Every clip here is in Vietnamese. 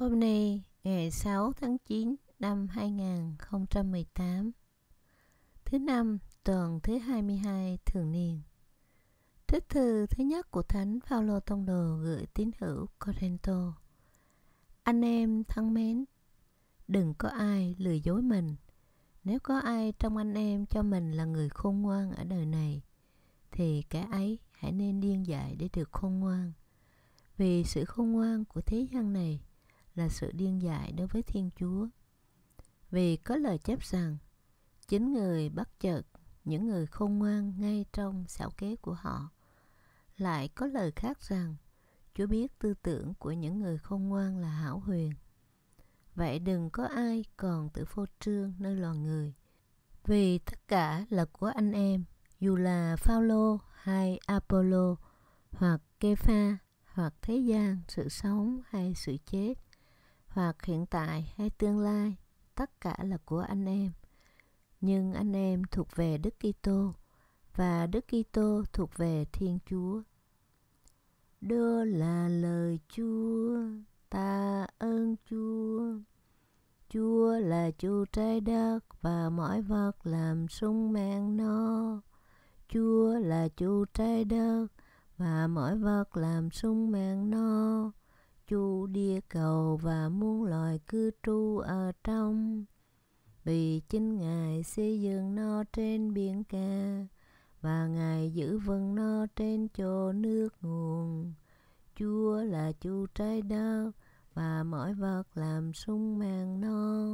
Hôm nay, ngày 6 tháng 9 năm 2018, thứ năm, tuần thứ 22 thường niên. Trích thư thứ nhất của Thánh Phaolô Tông đồ gửi tín hữu Corinto. Anh em thân mến, đừng có ai lừa dối mình. Nếu có ai trong anh em cho mình là người khôn ngoan ở đời này, thì kẻ ấy hãy nên điên dại để được khôn ngoan. Vì sự khôn ngoan của thế gian này là sự điên dại đối với Thiên Chúa. Vì có lời chép rằng, chính người bắt chợt những người khôn ngoan ngay trong xảo kế của họ. Lại có lời khác rằng, Chúa biết tư tưởng của những người khôn ngoan là hão huyền. Vậy đừng có ai còn tự phô trương nơi loài người. Vì tất cả là của anh em, dù là Phaolô hay Apollo, hoặc Kê-pha, hoặc thế gian, sự sống hay sự chết, hoặc hiện tại hay tương lai, tất cả là của anh em. Nhưng anh em thuộc về Đức Kitô, và Đức Kitô thuộc về Thiên Chúa. Đó là lời Chúa, tạ ơn Chúa. Chúa là chủ trái đất và mọi vật làm sung mãn nó. Chúa là chủ trái đất và mọi vật làm sung mãn nó. Chủ địa cầu và muôn loài cư trú ở trong. Vì chính Ngài xây dựng nó trên biển cả, và Ngài giữ vững nó trên chỗ nước nguồn. Chúa là chủ trái đất và mọi vật làm sung mãn nó.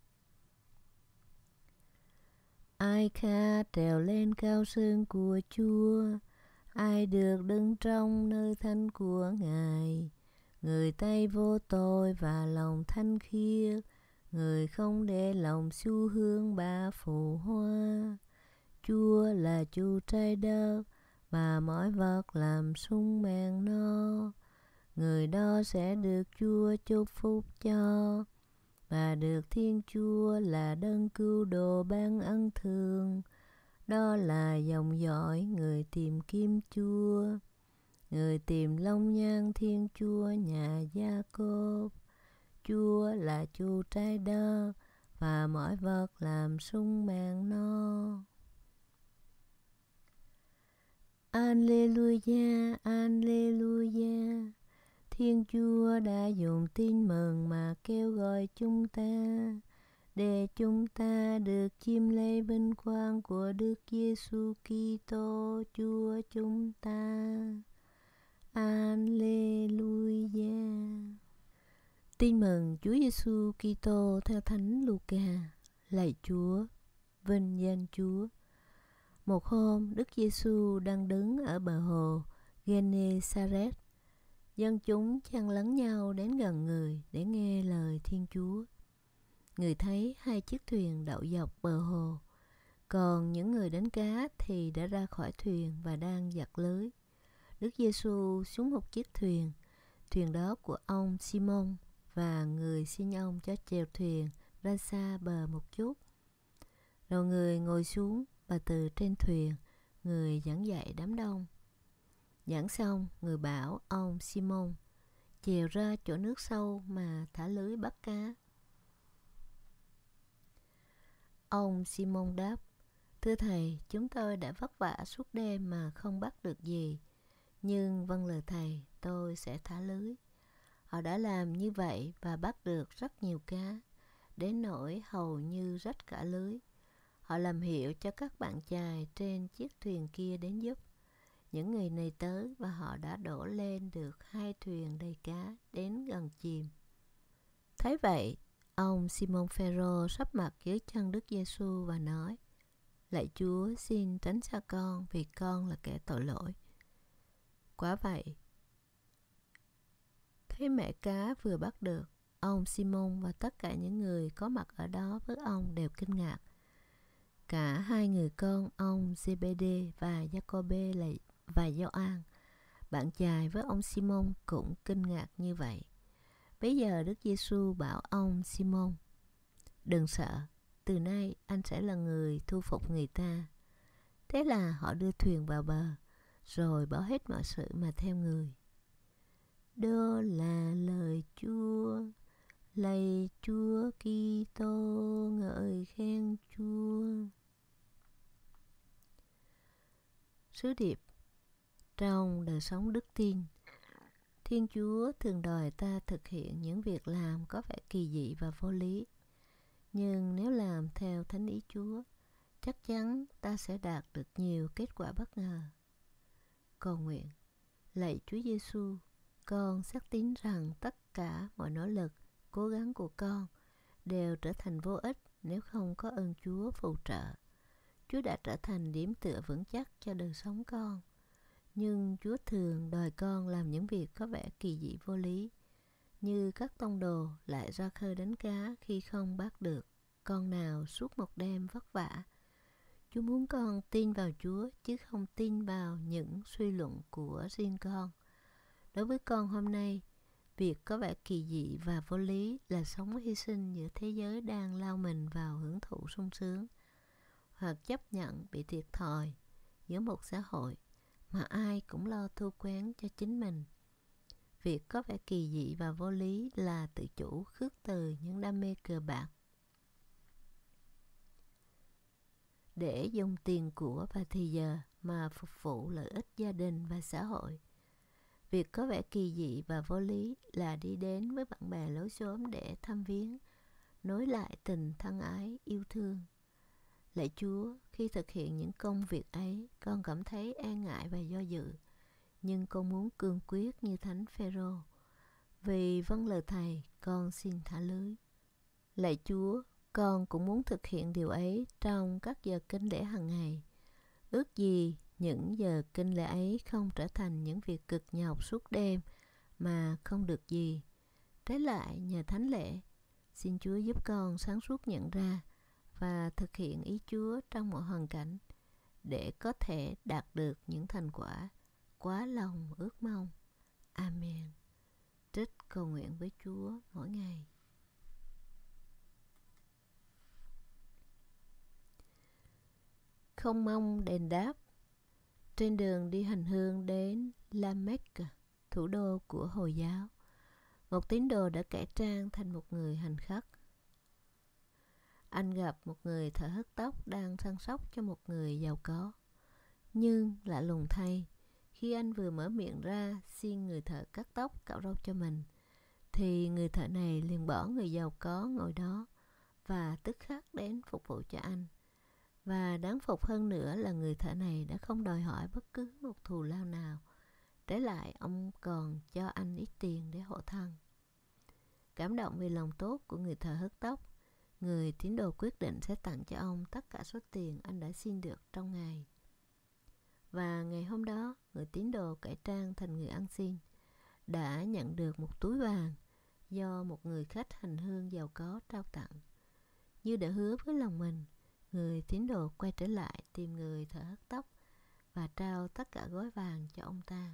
Ai khát trèo lên cao sơn của Chúa, ai được đứng trong nơi thánh của Ngài. Người tay vô tội và lòng thanh khiết, người không để lòng xu hướng bá phù hoa. Chúa là chủ trái đất và mọi vật làm sung mãn nó. Người đó sẽ được Chúa chúc phúc cho, và được Thiên Chúa là đấng cứu độ ban ân thường. Đó là dòng dõi người tìm kiếm Chúa, người tìm long nhan Thiên Chúa nhà Gia-cốp. Chúa là chủ trái đất và mọi vật làm sung mãn nó. Alleluia, Alleluia. Thiên Chúa đã dùng tin mừng mà kêu gọi chúng ta, để chúng ta được chiêm lấy vinh quang của Đức Giêsu Kitô Chúa chúng ta. Alleluia. Tin mừng Chúa Giêsu Kitô theo Thánh Luca. Lạy Chúa, vinh danh Chúa. Một hôm, Đức Giêsu đang đứng ở bờ hồ Gê-nê-sa-rét. Dân chúng chen lấn nhau đến gần người để nghe lời Thiên Chúa. Người thấy hai chiếc thuyền đậu dọc bờ hồ, còn những người đánh cá thì đã ra khỏi thuyền và đang giặt lưới. Đức Giêsu xuống một chiếc thuyền, thuyền đó của ông Simon, và người xin ông cho chèo thuyền ra xa bờ một chút. Rồi người ngồi xuống và từ trên thuyền, người giảng dạy đám đông. Giảng xong, người bảo ông Simon chèo ra chỗ nước sâu mà thả lưới bắt cá. Ông Simon đáp, thưa thầy, chúng tôi đã vất vả suốt đêm mà không bắt được gì. Nhưng vâng lời thầy, tôi sẽ thả lưới. Họ đã làm như vậy và bắt được rất nhiều cá, đến nỗi hầu như rách cả lưới. Họ làm hiệu cho các bạn chài trên chiếc thuyền kia đến giúp. Những người này tới và họ đã đổ lên được 2 thuyền đầy cá đến gần chìm. Thấy vậy, ông Simon Phêrô sắp mặt dưới chân Đức Giêsu và nói, lạy Chúa, xin tránh xa con vì con là kẻ tội lỗi. Quả vậy, thấy mẻ cá vừa bắt được, ông Simon và tất cả những người có mặt ở đó với ông đều kinh ngạc. Cả hai người con ông Giê-bê-đê và Gia-cô-bê và Gioan, bạn chài với ông Simon cũng kinh ngạc như vậy. Bây giờ Đức Giêsu bảo ông Simon, đừng sợ, từ nay anh sẽ là người thu phục người ta. Thế là họ đưa thuyền vào bờ, rồi bỏ hết mọi sự mà theo người. Đó là lời Chúa. Lạy Chúa Kitô, ngợi khen Chúa. Sứ điệp. Trong đời sống đức tin, Thiên Chúa thường đòi ta thực hiện những việc làm có vẻ kỳ dị và vô lý. Nhưng nếu làm theo thánh ý Chúa, chắc chắn ta sẽ đạt được nhiều kết quả bất ngờ. Cầu nguyện. Lạy Chúa Giêsu, con xác tín rằng tất cả mọi nỗ lực, cố gắng của con đều trở thành vô ích nếu không có ơn Chúa phù trợ. Chúa đã trở thành điểm tựa vững chắc cho đời sống con. Nhưng Chúa thường đòi con làm những việc có vẻ kỳ dị vô lý, như các tông đồ lại ra khơi đánh cá khi không bắt được con nào suốt một đêm vất vả. Chúa muốn con tin vào Chúa chứ không tin vào những suy luận của riêng con. Đối với con hôm nay, việc có vẻ kỳ dị và vô lý là sống hy sinh giữa thế giới đang lao mình vào hưởng thụ sung sướng, hoặc chấp nhận bị thiệt thòi giữa một xã hội mà ai cũng lo thu quén cho chính mình. Việc có vẻ kỳ dị và vô lý là tự chủ khước từ những đam mê cờ bạc để dùng tiền của và thì giờ mà phục vụ lợi ích gia đình và xã hội. Việc có vẻ kỳ dị và vô lý là đi đến với bạn bè lối xóm để thăm viếng, nối lại tình thân ái, yêu thương. Lạy Chúa, khi thực hiện những công việc ấy, con cảm thấy e ngại và do dự, nhưng con muốn cương quyết như Thánh Phêrô. Vì vâng lời Thầy, con xin thả lưới. Lạy Chúa, con cũng muốn thực hiện điều ấy trong các giờ kinh lễ hàng ngày. Ước gì những giờ kinh lễ ấy không trở thành những việc cực nhọc suốt đêm mà không được gì. Trái lại, nhờ thánh lễ, xin Chúa giúp con sáng suốt nhận ra và thực hiện ý Chúa trong mọi hoàn cảnh để có thể đạt được những thành quả quá lòng ước mong. Amen. Trích cầu nguyện với Chúa mỗi ngày. Không mong đền đáp. Trên đường đi hành hương đến Lamech, thủ đô của Hồi giáo, một tín đồ đã cải trang thành một người hành khất. Anh gặp một người thợ hớt tóc đang săn sóc cho một người giàu có. Nhưng lạ lùng thay, khi anh vừa mở miệng ra xin người thợ cắt tóc cạo râu cho mình, thì người thợ này liền bỏ người giàu có ngồi đó và tức khắc đến phục vụ cho anh. Và đáng phục hơn nữa là người thợ này đã không đòi hỏi bất cứ một thù lao nào. Trái lại, ông còn cho anh ít tiền để hộ thân. Cảm động vì lòng tốt của người thợ hớt tóc, người tín đồ quyết định sẽ tặng cho ông tất cả số tiền anh đã xin được trong ngày. Và ngày hôm đó, người tín đồ cải trang thành người ăn xin đã nhận được một túi vàng do một người khách hành hương giàu có trao tặng. Như đã hứa với lòng mình, người tín đồ quay trở lại tìm người thợ hớt tóc và trao tất cả gói vàng cho ông ta.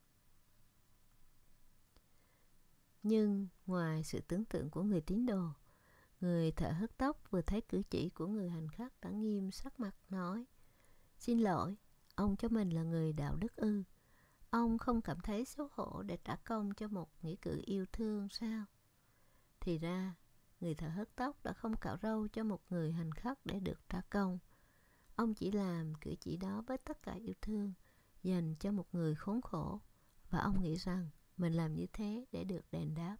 Nhưng ngoài sự tưởng tượng của người tín đồ, người thợ hớt tóc vừa thấy cử chỉ của người hành khất đã nghiêm sắc mặt nói: "Xin lỗi, ông cho mình là người đạo đức ư? Ông không cảm thấy xấu hổ để trả công cho một nghĩa cử yêu thương sao?" Thì ra, người thợ hớt tóc đã không cạo râu cho một người hành khất để được trả công. Ông chỉ làm cử chỉ đó với tất cả yêu thương dành cho một người khốn khổ, và ông nghĩ rằng mình làm như thế để được đền đáp.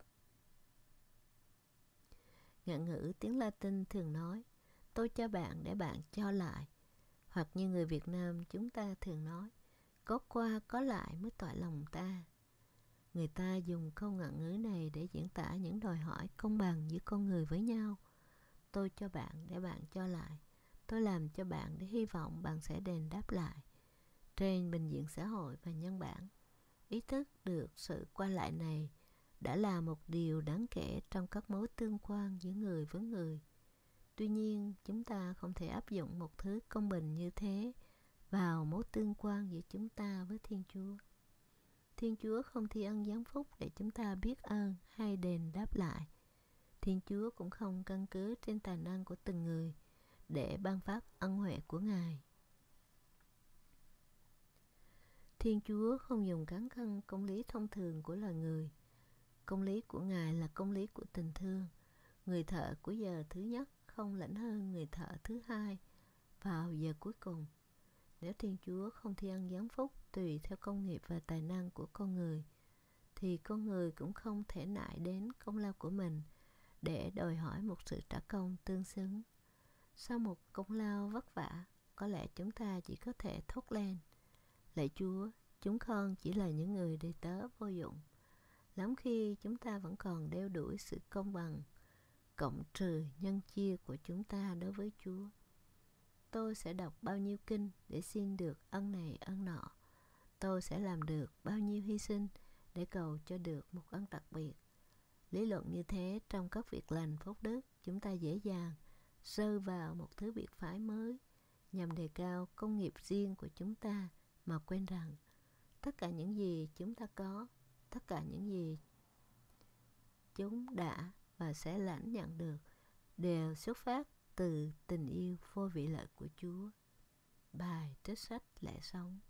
Ngạn ngữ tiếng Latin thường nói: "Tôi cho bạn để bạn cho lại", hoặc như người Việt Nam chúng ta thường nói: "Có qua có lại mới toại lòng ta". Người ta dùng câu ngạn ngữ này để diễn tả những đòi hỏi công bằng giữa con người với nhau. Tôi cho bạn để bạn cho lại. Tôi làm cho bạn để hy vọng bạn sẽ đền đáp lại. Trên bình diện xã hội và nhân bản, ý thức được sự qua lại này đã là một điều đáng kể trong các mối tương quan giữa người với người. Tuy nhiên, chúng ta không thể áp dụng một thứ công bình như thế vào mối tương quan giữa chúng ta với Thiên Chúa. Thiên Chúa không thi ân giáng phúc để chúng ta biết ơn hay đền đáp lại. Thiên Chúa cũng không căn cứ trên tài năng của từng người để ban phát ân huệ của Ngài. Thiên Chúa không dùng cán cân công lý thông thường của loài người. công lý của Ngài là công lý của tình thương. Người thợ của giờ thứ nhất không lãnh hơn người thợ thứ hai vào giờ cuối cùng. Nếu Thiên Chúa không thi ân giáng phúc tùy theo công nghiệp và tài năng của con người, thì con người cũng không thể nại đến công lao của mình để đòi hỏi một sự trả công tương xứng. Sau một công lao vất vả, có lẽ chúng ta chỉ có thể thốt lên: lạy Chúa, chúng con chỉ là những người đầy tớ vô dụng. Lắm khi chúng ta vẫn còn đeo đuổi sự công bằng, cộng trừ nhân chia của chúng ta đối với Chúa. Tôi sẽ đọc bao nhiêu kinh để xin được ân này ân nọ. Tôi sẽ làm được bao nhiêu hy sinh để cầu cho được một ân đặc biệt. Lý luận như thế trong các việc lành phúc đức, chúng ta dễ dàng rơi vào một thứ biệt phái mới nhằm đề cao công nghiệp riêng của chúng ta, mà quên rằng tất cả những gì chúng ta có, tất cả những gì chúng đã và sẽ lãnh nhận được đều xuất phát từ tình yêu vô vị lợi của Chúa. Bài trích sách Lẽ Sống.